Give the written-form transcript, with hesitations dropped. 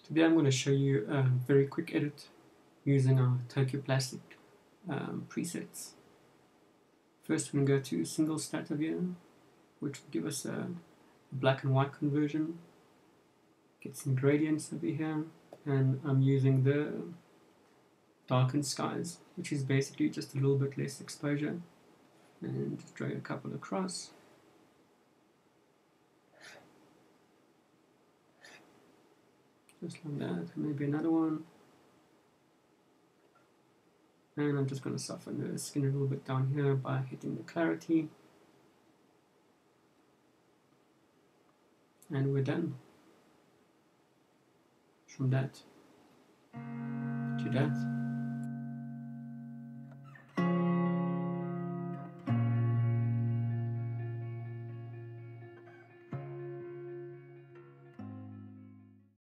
Today I'm going to show you a very quick edit using our Tokyo Plastic presets. First we're going to go to single scatter view, which will give us a black and white conversion. Get some gradients over here, and I'm using the darkened skies, which is basically just a little bit less exposure, and just drag a couple across. Just like that, maybe another one. And I'm just going to soften the skin a little bit down here by hitting the clarity. And we're done. From that to that.